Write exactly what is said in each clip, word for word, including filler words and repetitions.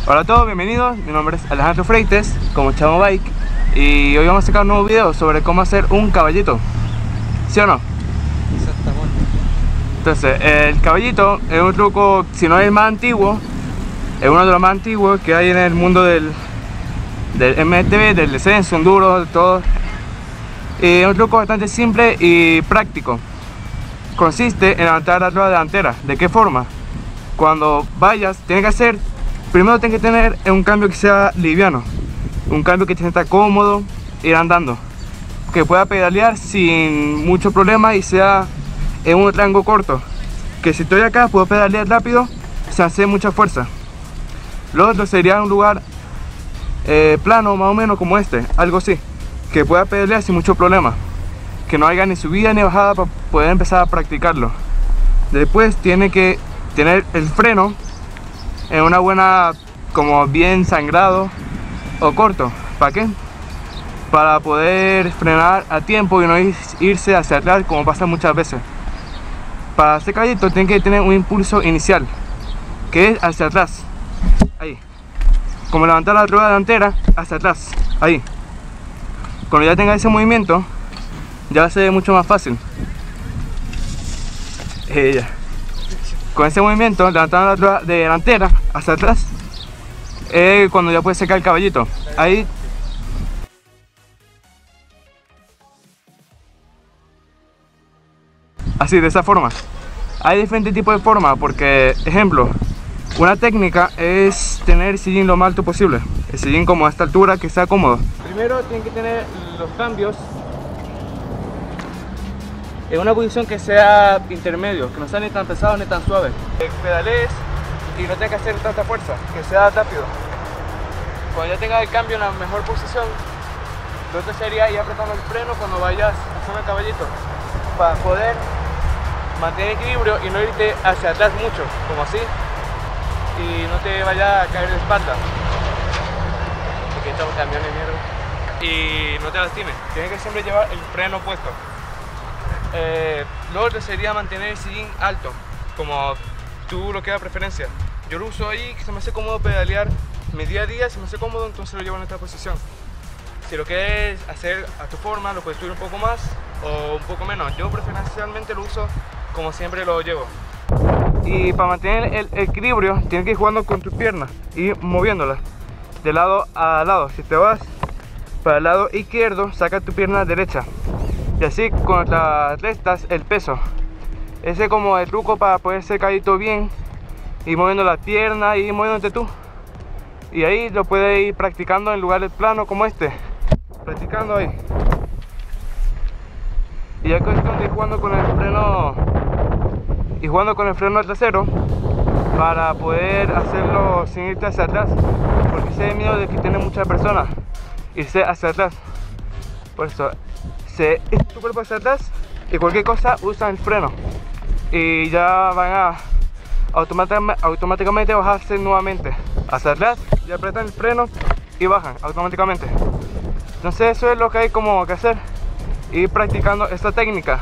Hola a todos, bienvenidos, mi nombre es Alejandro Freites, como Chamo Bike, y hoy vamos a sacar un nuevo video sobre cómo hacer un caballito, ¿sí o no? Exactamente. Entonces, el caballito es un truco, si no es el más antiguo, es uno de los más antiguos que hay en el mundo del, del M T B, del descenso, enduro, de todo. Y es un truco bastante simple y práctico. Consiste en levantar la rueda delantera. ¿De qué forma? Cuando vayas, tienes que hacer, primero tienes que tener un cambio que sea liviano, un cambio que te sienta cómodo, ir andando, que pueda pedalear sin mucho problema y sea en un rango corto, que si estoy acá puedo pedalear rápido sin hacer mucha fuerza. Lo otro sería un lugar eh, plano, más o menos como este, algo así, que pueda pedalear sin mucho problema, que no haya ni subida ni bajada para poder empezar a practicarlo. Después tiene que tener el freno en una buena, como bien sangrado o corto. ¿Para qué? Para poder frenar a tiempo y no irse hacia atrás como pasa muchas veces. Para este caballito tiene que tener un impulso inicial, que es hacia atrás, ahí, como levantar la rueda delantera hacia atrás, ahí. Cuando ya tenga ese movimiento ya va a ser mucho más fácil. Eh, con ese movimiento levantando la rueda de delantera hacia atrás es eh, cuando ya puedes sacar el caballito, ahí. Así, de esa forma. Hay diferentes tipos de formas, porque, ejemplo, una técnica es tener el sillín lo más alto posible, el sillín como a esta altura, que sea cómodo. Primero tienen que tener los cambios en una posición que sea intermedio, que no sea ni tan pesado ni tan suave. Que pedalees y no tengas que hacer tanta fuerza, que sea rápido. Cuando ya tengas el cambio en la mejor posición, lo otro sería ir apretando el freno cuando vayas haciendo el caballito, para poder mantener equilibrio y no irte hacia atrás mucho, como así, y no te vaya a caer de espalda, porque está un camión de mierda, y no te lastimes. Tienes que siempre llevar el freno puesto. Eh, lo otro sería mantener el sillín alto, como tú lo que da preferencia. Yo lo uso ahí, que se me hace cómodo pedalear mi día a día, se me hace cómodo, entonces lo llevo en esta posición. Si lo quieres hacer a tu forma, lo puedes subir un poco más o un poco menos. Yo preferencialmente lo uso como siempre lo llevo. Y para mantener el equilibrio tienes que ir jugando con tus piernas y moviéndolas de lado a lado. Si te vas para el lado izquierdo, saca tu pierna derecha y así contrarrestas el peso. Ese es como el truco para poder ser caballito bien, y moviendo las piernas y moviéndote tú. Y ahí lo puedes ir practicando en lugares planos como este, practicando ahí. Y ya es cuestión de ir jugando con el freno y jugando con el freno trasero para poder hacerlo sin irte hacia atrás, porque sé de miedo de que tiene muchas personas irse hacia atrás. Por eso se echa tu cuerpo hacia atrás y cualquier cosa usa el freno y ya van a automáticamente, automáticamente bajarse nuevamente hacia atrás y apretan el freno y bajan automáticamente. Entonces eso es lo que hay como que hacer, ir practicando esta técnica.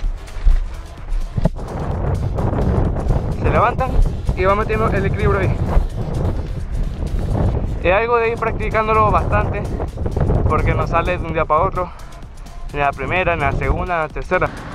Se levantan y van metiendo el equilibrio ahí. Es algo de ir practicándolo bastante, porque no sale de un día para otro, ni la primera, ni la segunda, ni la tercera.